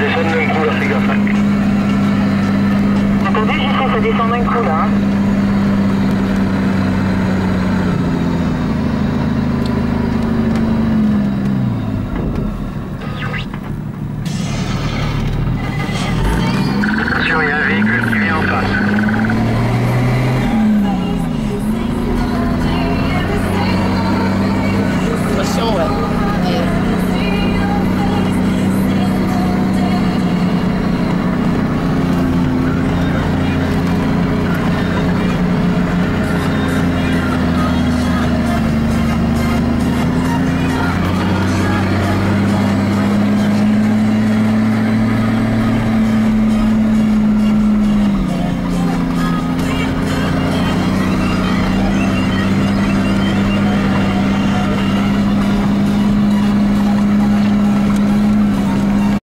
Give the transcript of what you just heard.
descend d'un coup là, fais gaffe. Entendu, j'y sais, ça descend d'un coup là. Hein.